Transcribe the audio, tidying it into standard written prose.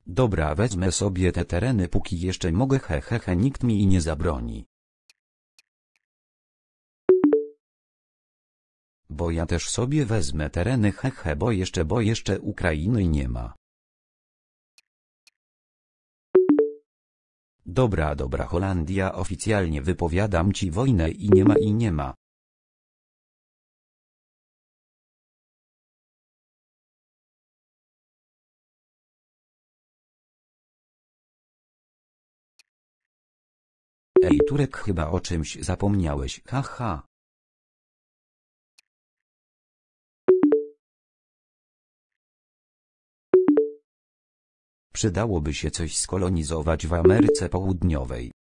Dobra, wezmę sobie te tereny póki jeszcze mogę, hehehe, nikt mi nie zabroni. Bo ja też sobie wezmę tereny, hehe, bo jeszcze Ukrainy nie ma. Dobra, Holandia, oficjalnie wypowiadam ci wojnę i nie ma. Ej Turek, chyba o czymś zapomniałeś, haha. Przydałoby się coś skolonizować w Ameryce Południowej.